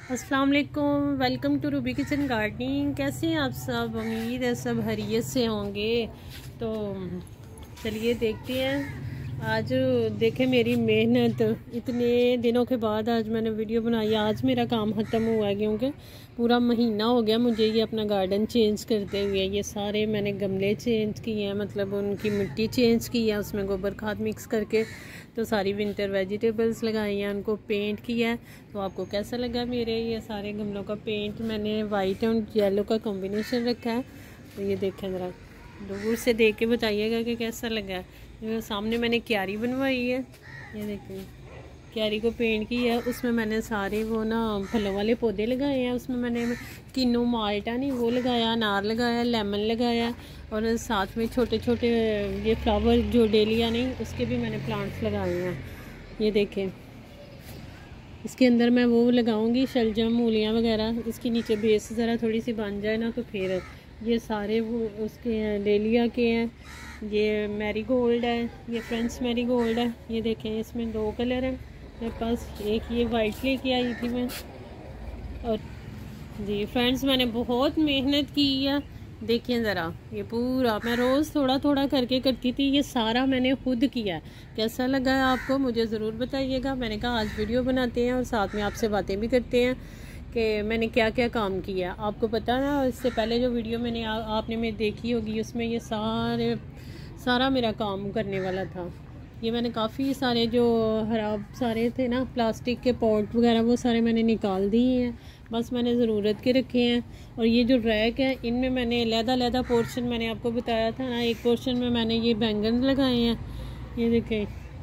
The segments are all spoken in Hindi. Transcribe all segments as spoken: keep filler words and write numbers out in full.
अस्सलाम वालेकुम, welcome to Ruby kitchen gardening. कैसे हैं आप सब? उम्मीद है सब खैरियत से होंगे। तो चलिए देखते हैं। आज देखें मेरी मेहनत, इतने दिनों के बाद आज मैंने वीडियो बनाई। आज मेरा काम ख़त्म हुआ है क्योंकि पूरा महीना हो गया मुझे ये अपना गार्डन चेंज करते हुए। ये सारे मैंने गमले चेंज किए हैं, मतलब उनकी मिट्टी चेंज की है, उसमें गोबर खाद मिक्स करके तो सारी विंटर वेजिटेबल्स लगाई हैं, उनको पेंट किया है। तो आपको कैसा लगा मेरे ये सारे गमलों का पेंट? मैंने वाइट और येलो का कॉम्बिनेशन रखा है। तो ये देखें ज़रा, दूर से देख के बताइएगा कि कैसा लगा। जो सामने मैंने क्यारी बनवाई है, ये देखें क्यारी को पेंट किया है। उसमें मैंने सारे वो ना फलों वाले पौधे लगाए हैं। उसमें मैंने किन्नू माल्टा नहीं वो लगाया, अनार लगाया, लेमन लगाया और साथ में छोटे छोटे ये फ्लावर जो डेलिया नहीं उसके भी मैंने प्लांट्स लगाए हैं। ये देखें, इसके अंदर मैं वो लगाऊंगी शलजम मूलियाँ वगैरह। इसके नीचे बेस ज़रा थोड़ी सी बन जाए ना तो फिर ये सारे वो उसके हैं, डेलिया के हैं। ये मैरीगोल्ड है, ये फ्रेंच मैरीगोल्ड है। ये देखें, इसमें दो कलर हैं मेरे पास। एक ये वाइट लेके आई थी मैं। और जी फ्रेंड्स, मैंने बहुत मेहनत की है। देखिए ज़रा, ये पूरा मैं रोज़ थोड़ा थोड़ा करके करती थी। ये सारा मैंने खुद किया। कैसा लगा है आपको मुझे ज़रूर बताइएगा। मैंने कहा आज वीडियो बनाते हैं और साथ में आपसे बातें भी करते हैं कि मैंने क्या क्या काम किया। आपको पता ना, इससे पहले जो वीडियो मैंने आ, आपने में देखी होगी उसमें ये सारे सारा मेरा काम करने वाला था। ये मैंने काफ़ी सारे जो खराब सारे थे ना प्लास्टिक के पॉट वगैरह वो सारे मैंने निकाल दिए हैं। बस मैंने ज़रूरत के रखे हैं। और ये जो रैक है इनमें मैंने लहदा लहदा पोर्शन, मैंने आपको बताया था ना, एक पोर्शन में मैंने ये बैंगन लगाए हैं। ये देखें,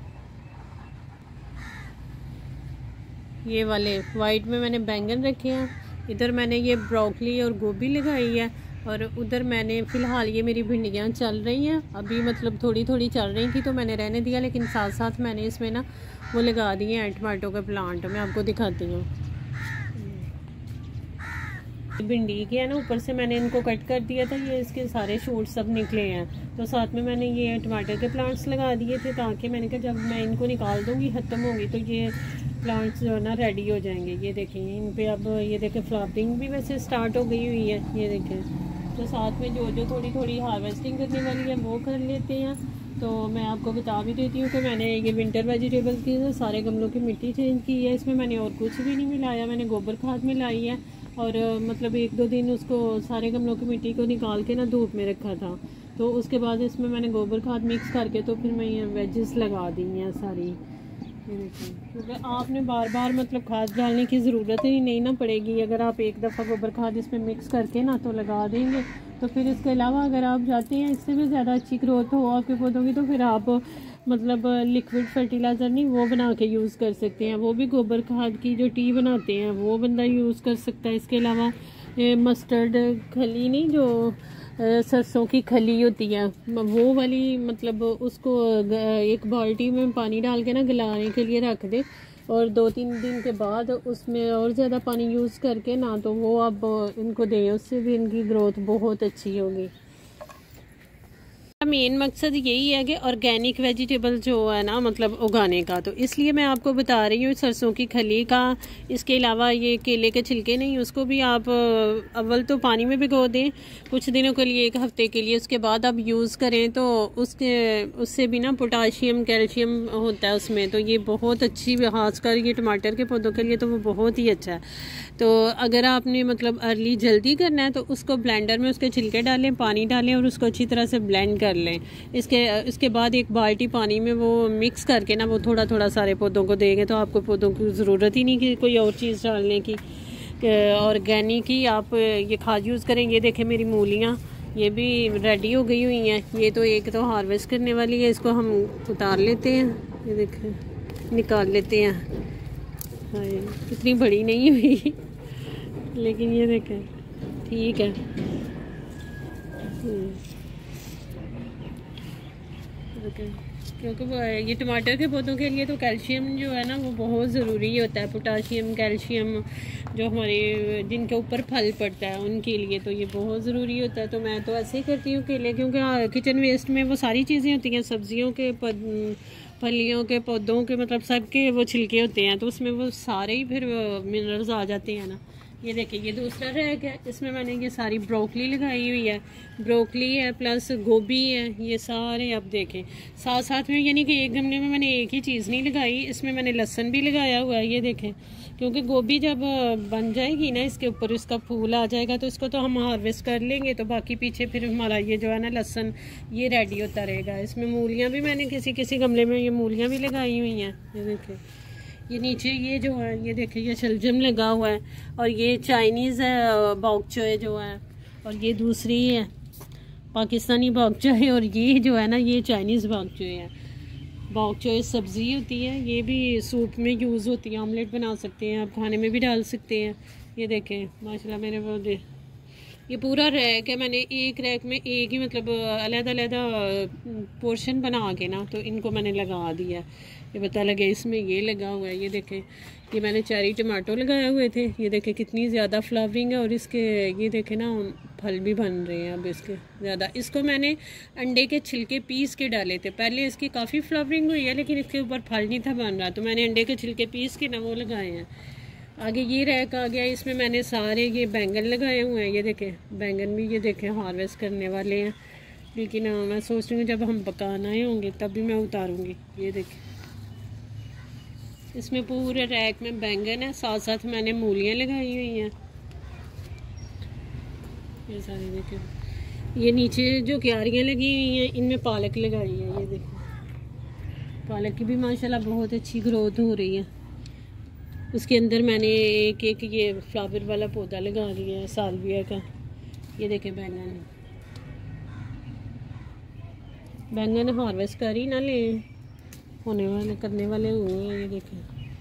ये वाले वाइट में मैंने बैंगन रखे हैं। इधर मैंने ये ब्रोकली और गोभी लगाई है। और उधर मैंने फ़िलहाल ये मेरी भिंडियाँ चल रही हैं अभी, मतलब थोड़ी थोड़ी चल रही थी तो मैंने रहने दिया, लेकिन साथ साथ मैंने इसमें ना वो लगा दिए हैं टमाटो के प्लांट। मैं आपको दिखाती हूँ। भिंडी के है ना, ऊपर से मैंने इनको कट कर दिया था, ये इसके सारे शूट सब निकले हैं। तो साथ में मैंने ये टमाटर के प्लांट्स लगा दिए थे ताकि मैंने कहा जब मैं इनको निकाल दूँगी ख़त्म होंगी तो ये प्लांट्स जो है ना रेडी हो जाएंगे। ये देखें, इन पे अब ये देखें फ्लावरिंग भी वैसे स्टार्ट हो गई हुई है। ये देखें, तो साथ में जो जो थोड़ी थोड़ी हार्वेस्टिंग करने वाली है वो कर लेते हैं। तो मैं आपको बता भी देती हूँ कि मैंने ये विंटर वेजिटेबल्स की सारे गमलों की मिट्टी चेंज की है। इसमें मैंने और कुछ भी नहीं मिलाया, मैंने गोबर खाद मिलाई है। और मतलब एक दो दिन उसको सारे गमलों की मिट्टी को निकाल के ना धूप में रखा था। तो उसके बाद इसमें मैंने गोबर खाद मिक्स करके तो फिर मैं ये वेजेस लगा दी हैं सारी। क्योंकि आपने बार बार मतलब खाद डालने की ज़रूरत ही नहीं ना पड़ेगी। अगर आप एक दफ़ा गोबर खाद इसमें मिक्स करके ना तो लगा देंगे तो फिर इसके अलावा अगर आप चाहते हैं इससे भी ज़्यादा अच्छी ग्रोथ हो आपके पौधों की तो फिर आप मतलब लिक्विड फर्टिलाइज़र नहीं वो बना के यूज़ कर सकते हैं। वो भी गोबर खाद की जो टी बनाते हैं वो बंदा यूज़ कर सकता है। इसके अलावा मस्टर्ड खली नहीं, जो सरसों की खली होती है वो वाली, मतलब उसको एक बाल्टी में पानी डाल के ना गलाने के लिए रख दे और दो तीन दिन के बाद उसमें और ज़्यादा पानी यूज़ करके ना तो वो अब इनको दें, उससे भी इनकी ग्रोथ बहुत अच्छी होगी। मेन मकसद यही है कि ऑर्गेनिक वेजिटेबल जो है ना मतलब उगाने का, तो इसलिए मैं आपको बता रही हूँ सरसों की खली का। इसके अलावा ये केले के छिलके नहीं, उसको भी आप अव्वल तो पानी में भिगो दें कुछ दिनों के लिए, एक हफ्ते के लिए, उसके बाद आप यूज़ करें तो उसके उससे भी ना पोटाशियम कैल्शियम होता है उसमें। तो ये बहुत अच्छी, खासकर ये टमाटर के पौधों के लिए तो वो बहुत ही अच्छा है। तो अगर आपने मतलब अर्ली जल्दी करना है तो उसको ब्लेंडर में उसके छिलके डालें, पानी डालें और उसको अच्छी तरह से ब्लेंड कर लें। इसके इसके बाद एक बाल्टी पानी में वो मिक्स करके ना वो थोड़ा थोड़ा सारे पौधों को देंगे तो आपको पौधों की ज़रूरत ही नहीं कि कोई और चीज़ डालने की। ऑर्गेनिक ही आप ये खाद यूज़ करें। ये देखें मेरी मूलियाँ ये भी रेडी हो गई हुई हैं। ये तो एक तो हार्वेस्ट करने वाली है, इसको हम उतार लेते हैं। ये देखें निकाल लेते हैं। हाँ, इतनी बड़ी नहीं हुई लेकिन ये देखें ठीक है। क्योंकि ये टमाटर के पौधों के लिए तो कैल्शियम जो है ना वो बहुत ज़रूरी होता है। पोटाशियम, कैल्शियम जो हमारे जिनके ऊपर फल पड़ता है उनके लिए तो ये बहुत ज़रूरी होता है। तो मैं तो ऐसे ही करती हूँ केले, क्योंकि किचन वेस्ट में वो सारी चीज़ें होती हैं, सब्जियों के फलियों के पौधों के मतलब सब के वो छिलके होते हैं, तो उसमें वो सारे ही फिर मिनरल्स आ जाते हैं ना। ये देखिए ये दूसरा रैक है, इसमें मैंने ये सारी ब्रोकली लगाई हुई है, ब्रोकली है प्लस गोभी है, ये सारे आप देखें साथ साथ में, यानी कि एक गमले में मैंने एक ही चीज़ नहीं लगाई, इसमें मैंने लहसुन भी लगाया हुआ है। ये देखें, क्योंकि गोभी जब बन जाएगी ना इसके ऊपर इसका फूल आ जाएगा तो इसको तो हम हार्वेस्ट कर लेंगे, तो बाकी पीछे फिर हमारा ये जो है ना लहसुन ये रेडी होता रहेगा। इसमें मूलियाँ भी मैंने किसी किसी गमले में ये मूलियाँ भी लगाई हुई हैं। ये देखें ये नीचे ये जो है ये देखिए ये शलजम लगा हुआ है, और ये चाइनीज़ बॉक चोय जो है, और ये दूसरी है पाकिस्तानी बॉक चोय, और ये जो है ना ये चाइनीज़ बॉक चोय है। बॉक चोय सब्ज़ी होती है, ये भी सूप में यूज़ होती है, ऑमलेट बना सकते हैं आप, खाने में भी डाल सकते हैं। ये देखें माशाल्लाह मेरे वो दे ये पूरा रैक है, मैंने एक रैक में एक ही मतलब अलग-अलग पोर्शन बना के ना तो इनको मैंने लगा दिया। ये पता लगे इसमें ये लगा हुआ है। ये देखें ये मैंने चेरी टमाटो लगाए हुए थे, ये देखें कितनी ज़्यादा फ्लावरिंग है, और इसके ये देखें ना फल भी बन रहे हैं अब इसके ज़्यादा। इसको मैंने अंडे के छिलके पीस के डाले थे, पहले इसकी काफ़ी फ्लावरिंग हुई है लेकिन इसके ऊपर फल नहीं था बन रहा, तो मैंने अंडे के छिलके पीस के ना वो लगाए हैं। आगे ये रैक आ गया, इसमें मैंने सारे ये बैंगन लगाए हुए हैं। ये देखें बैंगन भी ये देखें हार्वेस्ट करने वाले हैं, लेकिन मैं सोच रही हूँ जब हम पकाना होंगे तब भी मैं उतारूँगी। ये देखें इसमें पूरे रैक में बैंगन है, साथ साथ मैंने मूलियाँ लगाई हुई हैं। ये सारी देखें, ये नीचे जो क्यारियाँ लगी हुई हैं इनमें पालक लगाई है। ये देखें पालक की भी माशाल्लाह बहुत अच्छी ग्रोथ हो रही है। उसके अंदर मैंने एक एक ये फ्लावर वाला पौधा लगा दिया है सालविया का। ये देखें बैंगन बैंगन हार्वेस्ट कर ही ना ले होने वाले करने वाले हुए हैं। ये देखें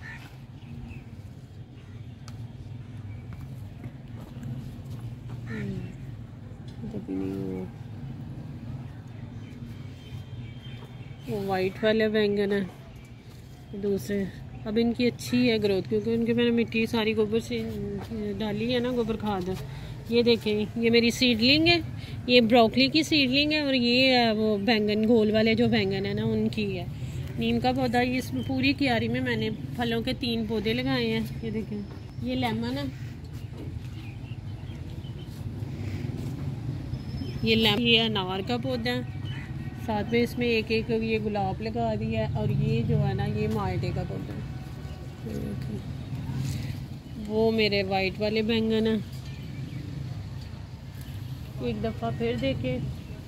कभी नहीं हुआ, वो वाइट वाले बैंगन है दूसरे। अब इनकी अच्छी है ग्रोथ, क्योंकि उनके मैंने मिट्टी सारी गोबर से डाली है ना, गोबर खाद। ये देखें ये मेरी सीडलिंग है, ये ब्रोकली की सीडलिंग है, और ये वो बैंगन गोल वाले जो बैंगन है ना उनकी है। नीम का पौधा, ये इस पूरी क्यारी में मैंने फलों के तीन पौधे लगाए हैं। ये देखें ये लेमन है, ये लेमन ये अनार का पौधा है, साथ में इसमें एक एक ये गुलाब लगा दिया है, और ये जो है ना ये माल्टे का पौधा है। वो मेरे वाइट वाले बैंगन है। एक दफ़ा फिर देखें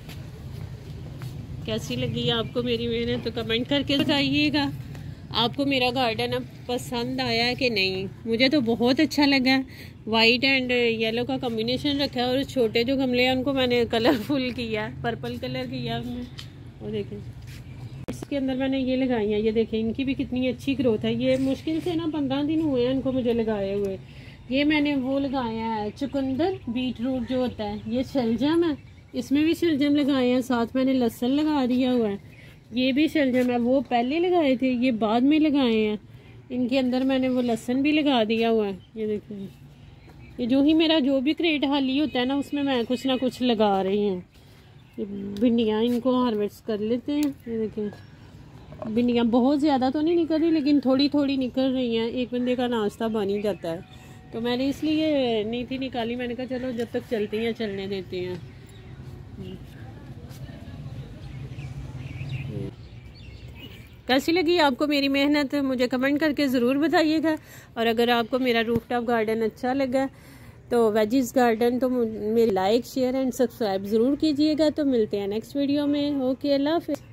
कैसी लगी आपको मेरी मेहनत, तो कमेंट करके बताइएगा आपको मेरा गार्डन अब पसंद आया है कि नहीं। मुझे तो बहुत अच्छा लगा, वाइट एंड येलो का कॉम्बिनेशन रखा है, और छोटे जो गमले हैं उनको मैंने कलरफुल किया, पर्पल कलर किया उसमें। और देखें इसके अंदर मैंने ये लगाई हैं, ये देखें इनकी भी कितनी अच्छी ग्रोथ है। ये मुश्किल से ना पंद्रह दिन हुए हैं इनको मुझे लगाए हुए। ये मैंने वो लगाया है चुकंदर बीट रूट जो होता है, ये शलजम है, इसमें भी शलजम लगाए हैं, साथ मैंने लहसुन लगा दिया हुआ है। ये भी शलजम है, वो पहले लगाए थे ये बाद में लगाए हैं। इनके अंदर मैंने वो लहसुन भी लगा दिया हुआ है। ये देखिए ये जो ही मेरा जो भी क्रेट खाली होता है ना उसमें मैं कुछ ना कुछ लगा रही हूँ। भिंडियाँ इनको हार्वेस्ट कर लेते हैं। ये देखें भिंडियाँ बहुत ज़्यादा तो नहीं निकल रही, लेकिन थोड़ी थोड़ी निकल रही हैं, एक बंदे का नाश्ता बन ही जाता है। तो मैंने इसलिए नहीं थी निकाली, मैंने कहा चलो जब तक चलती हैं चलने देते हैं। कैसी लगी आपको मेरी मेहनत मुझे कमेंट करके ज़रूर बताइएगा। और अगर आपको मेरा रूफ टॉप गार्डन अच्छा लगा तो वेजिस गार्डन तो मेरे लाइक शेयर एंड सब्सक्राइब ज़रूर कीजिएगा। तो मिलते हैं नेक्स्ट वीडियो में। ओके अल्लाह हाफ़िज़।